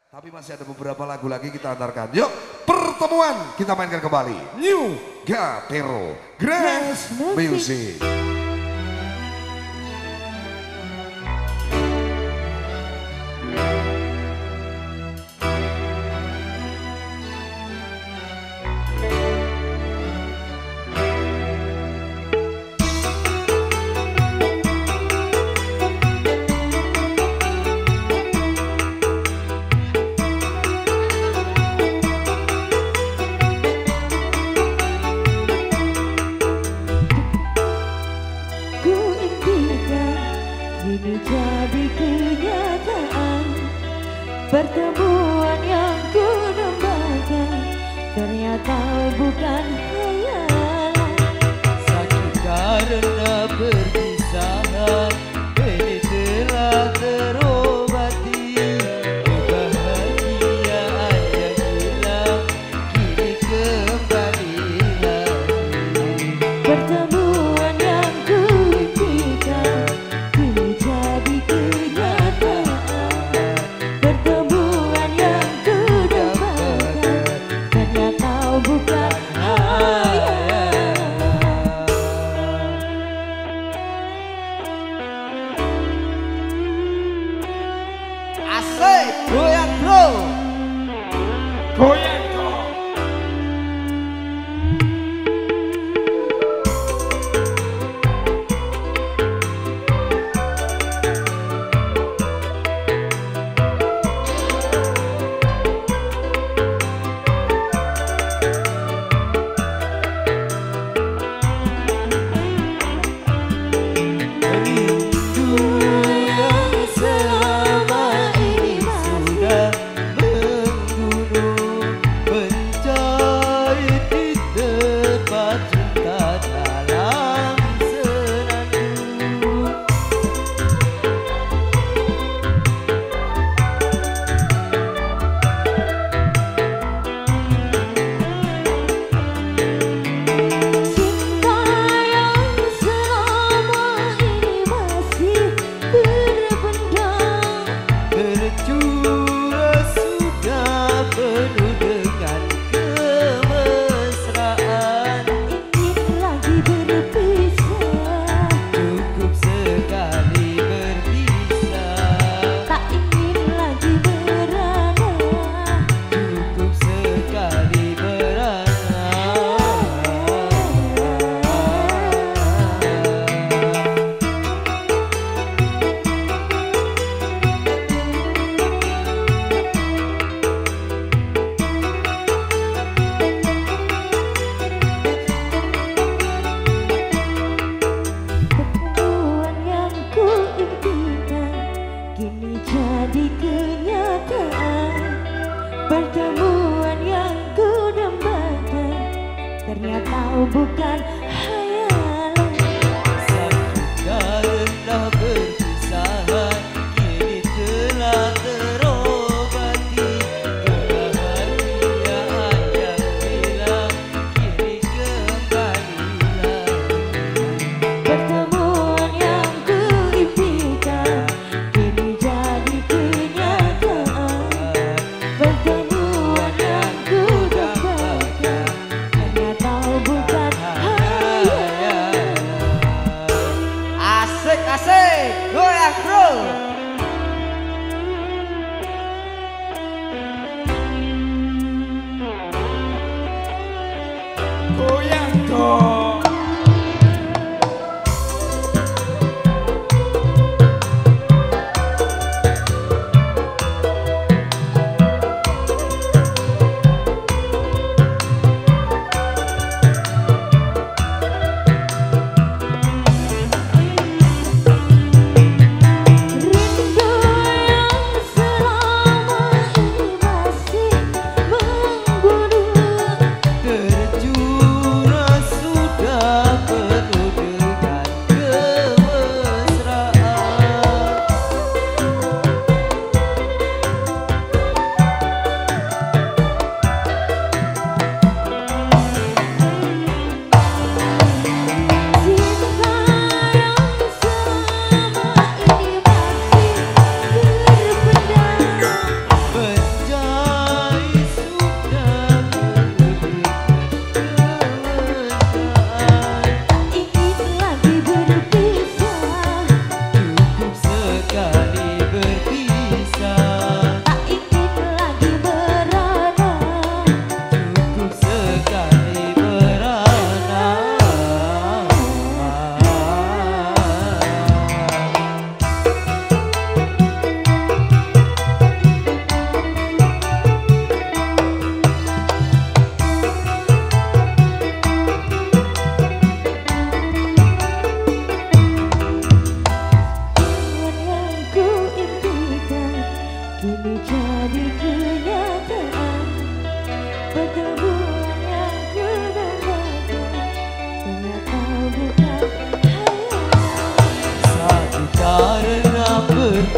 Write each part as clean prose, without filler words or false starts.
Tapi masih ada beberapa lagu lagi kita antarkan. Yuk, pertemuan kita mainkan kembali. New Gatero Grass Music. Ini jadi kenyataan, pertemuan yang ku dambakan ternyata bukan khayalan. Sakit karena perpisahan, ini telah terobati. Kebahagiaan yang hilang kini kembali lagi. Pertemuan yang ku impikan kini jadi kenyataan, pertemuan yang ku dambakan ternyata bukan khayalan. Asik, goyang bro. Goyang dong. Rindu yang selama ini sudah menggunung,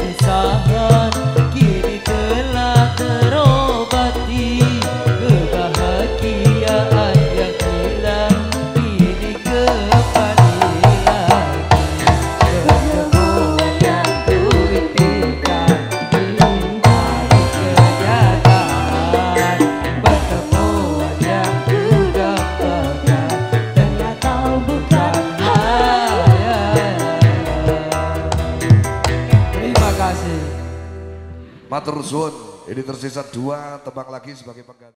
perpisahan kini telah terobati, kebahagiaan yang hilang kini kembali lagi. Pertemuan yang kuimpikan kini jadi kenyataan, pertemuan yang kudambakan ternyata bukan hayal. Terima kasih. Matur suwun. Ini tersisa 2 tebak lagi sebagai pengganti.